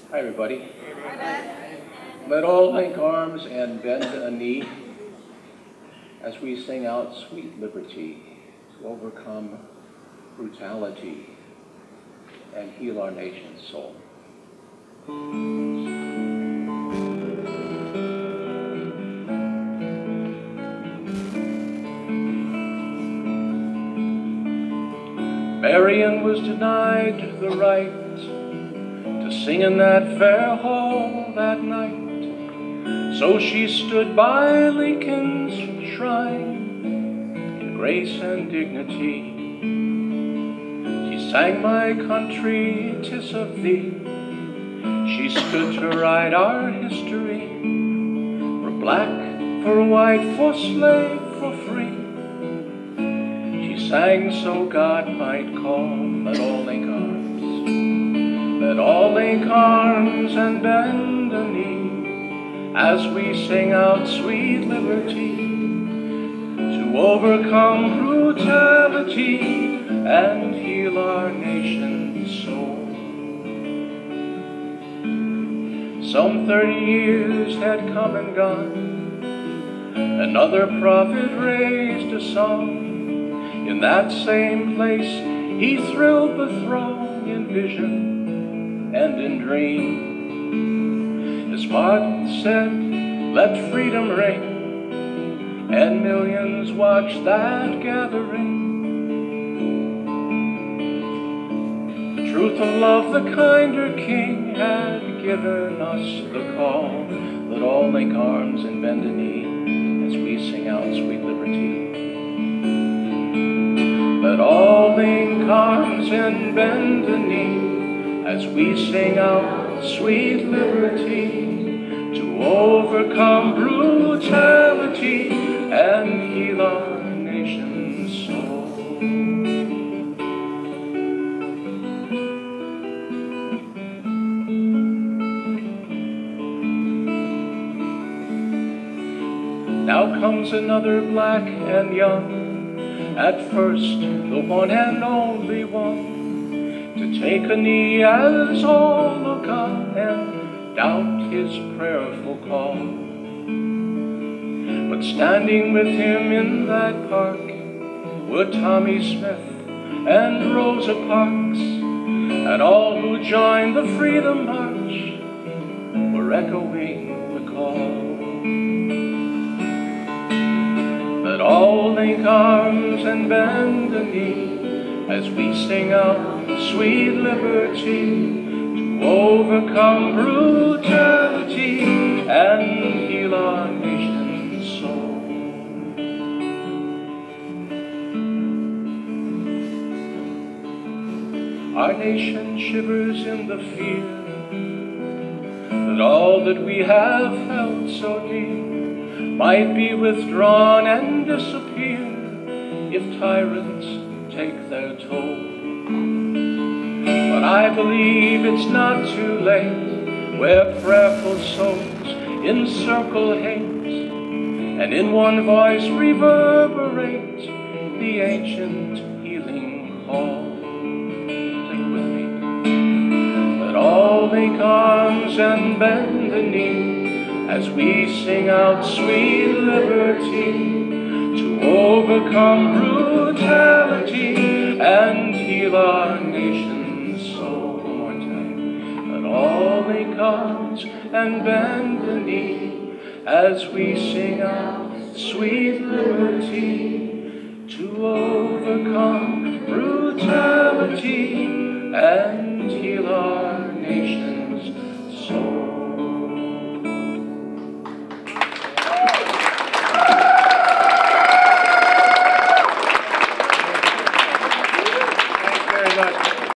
Hi, everybody. Let all link arms and bend a knee as we sing out sweet liberty to overcome brutality and heal our nation's soul. Marian was denied the right to sing in that fair hall that night. So she stood by Lincoln's shrine in grace and dignity. She sang "My country, 'tis of thee." She stood to write our history, for black, for white, for slave, for free. She sang so God might call, let all link arms, let all link arms and bend a knee as we sing out sweet liberty to overcome brutality and heal our nation's soul. Some 30 years had come and gone. Another prophet raised a song. In that same place he thrilled the throng in vision and in dream. As Martin said, let freedom ring, and millions watched that gathering. The truth of love, the kinder king had given us the call. Let all link arms and bend a knee as we sing out sweet liberty. Let all link arms and bend a knee as we sing out sweet liberty to overcome brutality and heal our nation's soul. Now comes another black and young, at first the one and only one, to take a knee as all look on and doubt his prayerful call. But standing with him in that park were Tommy Smith and Rosa Parks, and all who joined the Freedom March were echoing the call. Let all link arms and bend a knee as we sing out sweet liberty to overcome brutality and heal our nation's soul. Our nation shivers in the fear that all that we have held so dear might be withdrawn and disappear if tyrants take their toll. But I believe it's not too late, where prayerful souls encircle hate and in one voice reverberate the ancient healing call. Sing it with me. Let all link arms and bend the knee as we sing out sweet liberty to overcome brutality and heal our nation's soul. One more time. Let all link arms and bend the knee as we sing out sweet liberty to overcome brutality and heal our